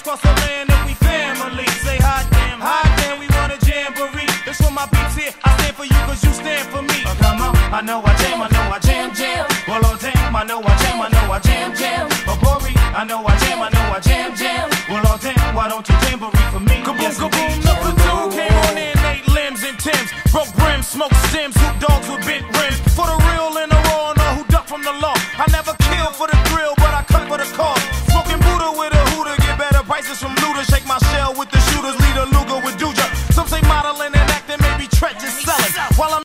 across the land and we family. Say hi damn, we want a jamboree. That's for my beats here, I stand for you cause you stand for me. Come on, I know I jam, jam. Well, oh damn, I know I jam, jam. Oh, Bori, I know I jam, jam. Well, oh damn, why don't you jamboree for me? Kaboom, yes, kaboom, number two came on in 8 limbs and Timbs. Broke brims, smoke stems, hoop dogs with bent rims. For the real and